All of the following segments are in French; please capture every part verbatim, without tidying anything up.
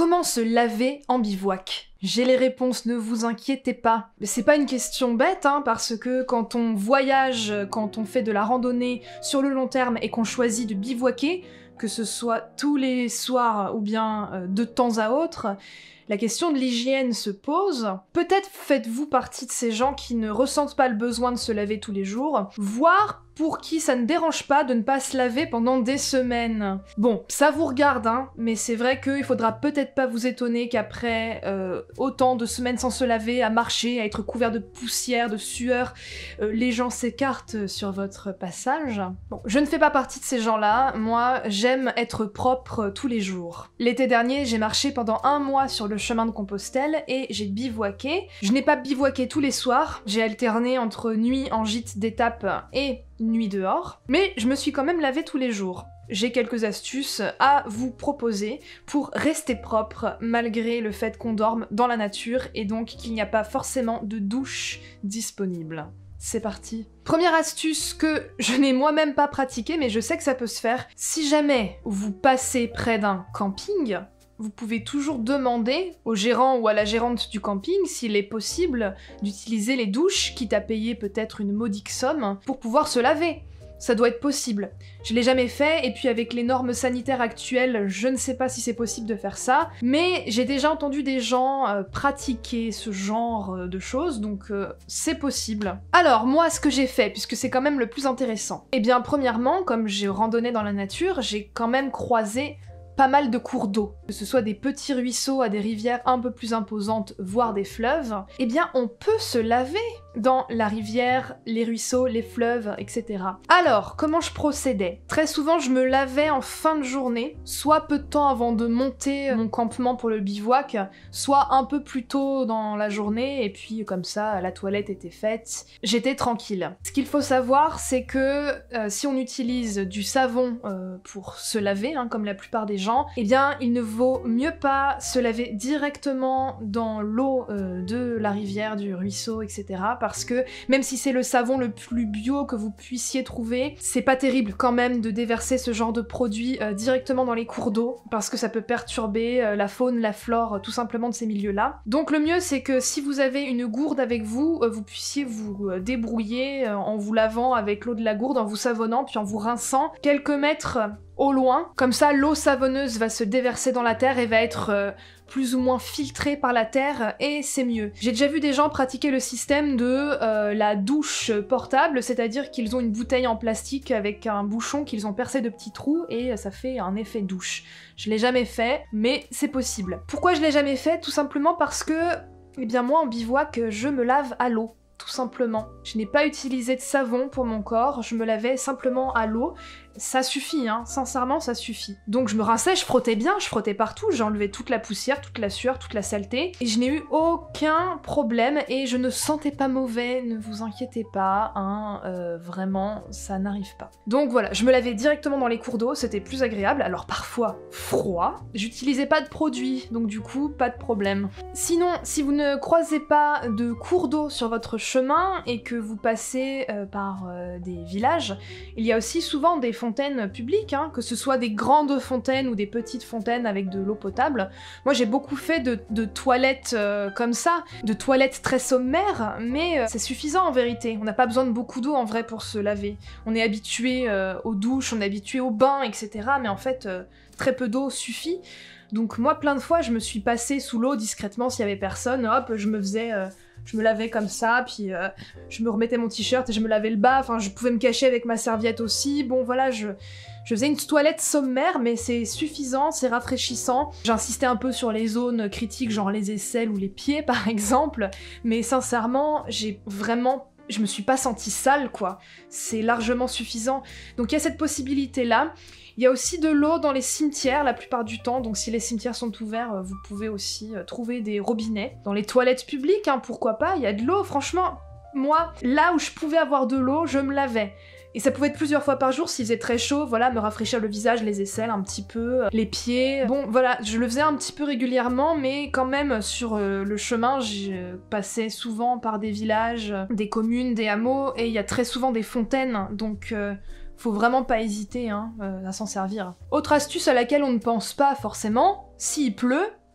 Comment se laver en bivouac? J'ai les réponses, ne vous inquiétez pas. Mais c'est pas une question bête, hein, parce que quand on voyage, quand on fait de la randonnée sur le long terme et qu'on choisit de bivouaquer, que ce soit tous les soirs ou bien euh, de temps à autre, la question de l'hygiène se pose. Peut-être faites-vous partie de ces gens qui ne ressentent pas le besoin de se laver tous les jours, voire pour qui ça ne dérange pas de ne pas se laver pendant des semaines. Bon, ça vous regarde, hein, mais c'est vrai qu'il faudra peut-être pas vous étonner qu'après euh, autant de semaines sans se laver, à marcher, à être couvert de poussière, de sueur, euh, les gens s'écartent sur votre passage. Bon, je ne fais pas partie de ces gens-là, moi j'aime être propre tous les jours. L'été dernier, j'ai marché pendant un mois sur le chemin de Compostelle et j'ai bivouaqué. Je n'ai pas bivouaqué tous les soirs, j'ai alterné entre nuit en gîte d'étape et nuit dehors, mais je me suis quand même lavé tous les jours. J'ai quelques astuces à vous proposer pour rester propre malgré le fait qu'on dorme dans la nature et donc qu'il n'y a pas forcément de douche disponible. C'est parti. Première astuce que je n'ai moi-même pas pratiquée, mais je sais que ça peut se faire. Si jamais vous passez près d'un camping, vous pouvez toujours demander au gérant ou à la gérante du camping s'il est possible d'utiliser les douches, quitte à payer peut-être une modique somme, pour pouvoir se laver. Ça doit être possible. Je l'ai jamais fait, et puis avec les normes sanitaires actuelles, je ne sais pas si c'est possible de faire ça, mais j'ai déjà entendu des gens euh, pratiquer ce genre euh, de choses, donc euh, c'est possible. Alors, moi, ce que j'ai fait, puisque c'est quand même le plus intéressant, eh bien, premièrement, comme j'ai randonné dans la nature, j'ai quand même croisé pas mal de cours d'eau, que ce soit des petits ruisseaux à des rivières un peu plus imposantes, voire des fleuves, eh bien on peut se laver dans la rivière, les ruisseaux, les fleuves, et cetera. Alors, comment je procédais? Très souvent, je me lavais en fin de journée, soit peu de temps avant de monter mon campement pour le bivouac, soit un peu plus tôt dans la journée, et puis comme ça, la toilette était faite, j'étais tranquille. Ce qu'il faut savoir, c'est que euh, si on utilise du savon euh, pour se laver, hein, comme la plupart des gens, eh bien, il ne vaut mieux pas se laver directement dans l'eau euh, de la rivière, du ruisseau, et cetera, parce que même si c'est le savon le plus bio que vous puissiez trouver, c'est pas terrible quand même de déverser ce genre de produit euh, directement dans les cours d'eau, parce que ça peut perturber euh, la faune, la flore, euh, tout simplement de ces milieux-là. Donc le mieux, c'est que si vous avez une gourde avec vous, euh, vous puissiez vous euh, débrouiller euh, en vous lavant avec l'eau de la gourde, en vous savonnant, puis en vous rinçant quelques mètres au loin. Comme ça, l'eau savonneuse va se déverser dans la terre et va être euh, plus ou moins filtrée par la terre, et c'est mieux. J'ai déjà vu des gens pratiquer le système de euh, la douche portable, c'est-à-dire qu'ils ont une bouteille en plastique avec un bouchon qu'ils ont percé de petits trous et ça fait un effet douche. Je l'ai jamais fait, mais c'est possible. Pourquoi je l'ai jamais fait? Tout simplement parce que, eh bien moi en bivouac, je me lave à l'eau. Tout simplement. Je n'ai pas utilisé de savon pour mon corps, je me lavais simplement à l'eau. Ça suffit, hein, sincèrement ça suffit. Donc je me rinçais, je frottais bien, je frottais partout, j'enlevais toute la poussière, toute la sueur, toute la saleté, et je n'ai eu aucun problème, et je ne sentais pas mauvais, ne vous inquiétez pas, hein, euh, vraiment, ça n'arrive pas. Donc voilà, je me lavais directement dans les cours d'eau, c'était plus agréable, alors parfois froid, j'utilisais pas de produits, donc du coup, pas de problème. Sinon, si vous ne croisez pas de cours d'eau sur votre chemin, et que vous passez euh, par euh, des villages, il y a aussi souvent des fontaines publiques, hein, que ce soit des grandes fontaines ou des petites fontaines avec de l'eau potable. Moi j'ai beaucoup fait de, de toilettes euh, comme ça, de toilettes très sommaires, mais euh, c'est suffisant en vérité. On n'a pas besoin de beaucoup d'eau en vrai pour se laver. On est habitué euh, aux douches, on est habitué aux bains, et cetera. Mais en fait, euh, très peu d'eau suffit. Donc moi plein de fois je me suis passée sous l'eau discrètement s'il y avait personne, hop, je me faisais... Euh, je me lavais comme ça, puis euh, je me remettais mon t-shirt et je me lavais le bas, enfin je pouvais me cacher avec ma serviette aussi, bon voilà, je, je faisais une toilette sommaire, mais c'est suffisant, c'est rafraîchissant. J'insistais un peu sur les zones critiques, genre les aisselles ou les pieds par exemple, mais sincèrement, j'ai vraiment... je me suis pas sentie sale quoi, c'est largement suffisant. Donc il y a cette possibilité-là. Il y a aussi de l'eau dans les cimetières la plupart du temps, donc si les cimetières sont ouverts, vous pouvez aussi trouver des robinets. Dans les toilettes publiques, hein, pourquoi pas, il y a de l'eau, franchement, moi, là où je pouvais avoir de l'eau, je me lavais. Et ça pouvait être plusieurs fois par jour s'il faisait très chaud, voilà, me rafraîchir le visage, les aisselles un petit peu, les pieds. Bon, voilà, je le faisais un petit peu régulièrement, mais quand même, sur euh, le chemin, je passais souvent par des villages, des communes, des hameaux, et il y a très souvent des fontaines, donc... Euh, faut vraiment pas hésiter hein, euh, à s'en servir. Autre astuce à laquelle on ne pense pas forcément, s'il pleut,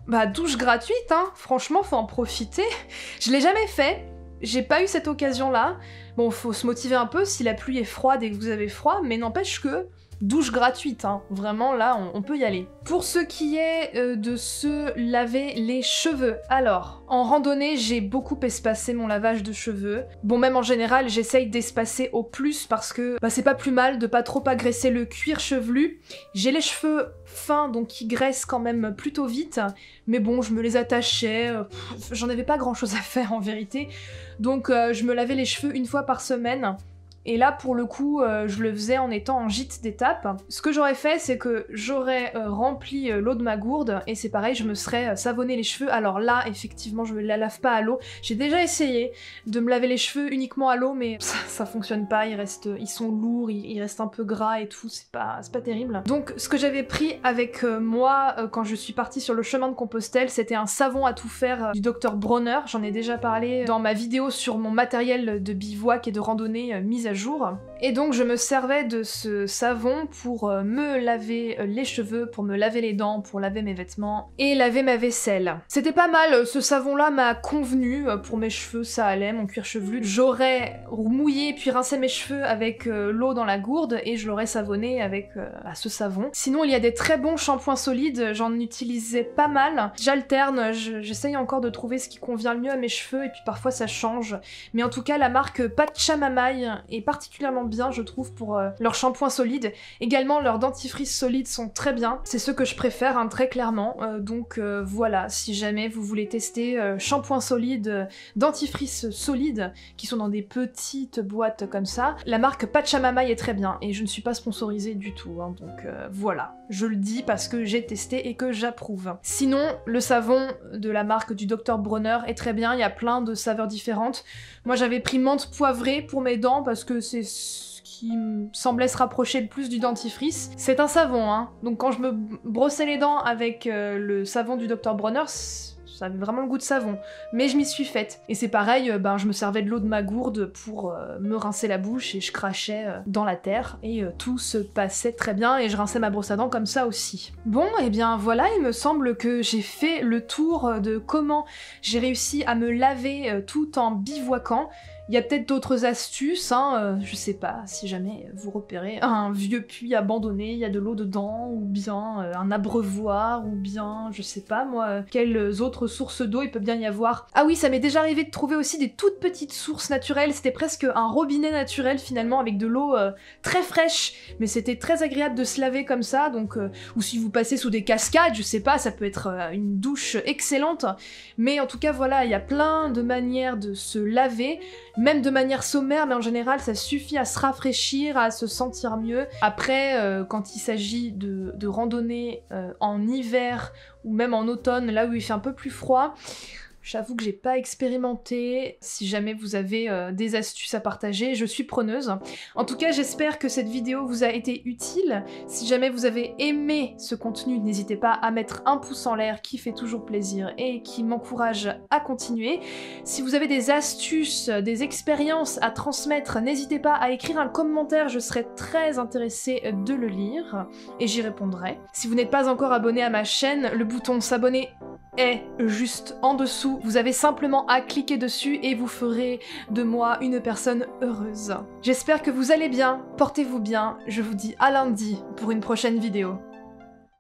Bah douche gratuite, hein, franchement faut en profiter. Je l'ai jamais fait, j'ai pas eu cette occasion-là. Bon, faut se motiver un peu si la pluie est froide et que vous avez froid, mais n'empêche que douche gratuite, hein. Vraiment là on, on peut y aller. Pour ce qui est euh, de se laver les cheveux, alors en randonnée j'ai beaucoup espacé mon lavage de cheveux. Bon, même en général j'essaye d'espacer au plus parce que bah, c'est pas plus mal de pas trop agresser le cuir chevelu. J'ai les cheveux fins donc qui graissent quand même plutôt vite, mais bon je me les attachais, euh, j'en avais pas grand chose à faire en vérité, donc euh, je me lavais les cheveux une fois par semaine. Et là, pour le coup, euh, je le faisais en étant en gîte d'étape. Ce que j'aurais fait, c'est que j'aurais euh, rempli euh, l'eau de ma gourde, et c'est pareil, je me serais euh, savonné les cheveux. Alors là, effectivement, je ne la lave pas à l'eau. J'ai déjà essayé de me laver les cheveux uniquement à l'eau, mais ça, ça fonctionne pas, ils, restent, ils sont lourds, ils, ils restent un peu gras et tout, c'est pas, c'est pas terrible. Donc, ce que j'avais pris avec euh, moi euh, quand je suis partie sur le chemin de Compostelle, c'était un savon à tout faire euh, du docteur Bronner. J'en ai déjà parlé dans ma vidéo sur mon matériel de bivouac et de randonnée euh, mise à jour. Et donc je me servais de ce savon pour euh, me laver euh, les cheveux, pour me laver les dents, pour laver mes vêtements et laver ma vaisselle. C'était pas mal, ce savon-là m'a convenu, euh, pour mes cheveux ça allait, mon cuir chevelu. J'aurais mouillé puis rincé mes cheveux avec euh, l'eau dans la gourde et je l'aurais savonné avec euh, à ce savon. Sinon il y a des très bons shampoings solides, j'en utilisais pas mal. J'alterne, j'essaye encore de trouver ce qui convient le mieux à mes cheveux et puis parfois ça change. Mais en tout cas la marque Pachamamaï est particulièrement bien je trouve pour euh, leurs shampoings solides. Également leurs dentifrices solides sont très bien, c'est ceux que je préfère hein, très clairement. Euh, donc euh, voilà, si jamais vous voulez tester euh, shampoing solide, euh, dentifrice solide, qui sont dans des petites boîtes comme ça, la marque Pachamamaï est très bien et je ne suis pas sponsorisée du tout, hein, donc euh, voilà. Je le dis parce que j'ai testé et que j'approuve. Sinon, le savon de la marque du docteur Bronner est très bien, il y a plein de saveurs différentes. Moi j'avais pris menthe poivrée pour mes dents parce que c'est ce qui me semblait se rapprocher le plus du dentifrice. C'est un savon, hein. Donc quand je me brossais les dents avec euh, le savon du docteur Bronner, ça avait vraiment le goût de savon. Mais je m'y suis faite. Et c'est pareil, euh, ben, je me servais de l'eau de ma gourde pour euh, me rincer la bouche et je crachais euh, dans la terre. Et euh, tout se passait très bien et je rinçais ma brosse à dents comme ça aussi. Bon, et bien voilà, il me semble que j'ai fait le tour de comment j'ai réussi à me laver euh, tout en bivouaquant. Il y a peut-être d'autres astuces, hein, euh, je sais pas, si jamais vous repérez un vieux puits abandonné, il y a de l'eau dedans, ou bien euh, un abreuvoir, ou bien, je sais pas moi, euh, quelles autres sources d'eau il peut bien y avoir. Ah oui, ça m'est déjà arrivé de trouver aussi des toutes petites sources naturelles, c'était presque un robinet naturel finalement, avec de l'eau euh, très fraîche, mais c'était très agréable de se laver comme ça, donc, euh, ou si vous passez sous des cascades, je sais pas, ça peut être euh, une douche excellente, mais en tout cas voilà, il y a plein de manières de se laver, même de manière sommaire, mais en général ça suffit à se rafraîchir, à se sentir mieux. Après, euh, quand il s'agit de, de randonnée euh, en hiver ou même en automne, là où il fait un peu plus froid, j'avoue que j'ai pas expérimenté. Si jamais vous avez euh, des astuces à partager, je suis preneuse. En tout cas, j'espère que cette vidéo vous a été utile. Si jamais vous avez aimé ce contenu, n'hésitez pas à mettre un pouce en l'air qui fait toujours plaisir et qui m'encourage à continuer. Si vous avez des astuces, des expériences à transmettre, n'hésitez pas à écrire un commentaire, je serai très intéressée de le lire et j'y répondrai. Si vous n'êtes pas encore abonné à ma chaîne, le bouton s'abonner est juste en dessous. Vous avez simplement à cliquer dessus et vous ferez de moi une personne heureuse. J'espère que vous allez bien, portez-vous bien, je vous dis à lundi pour une prochaine vidéo.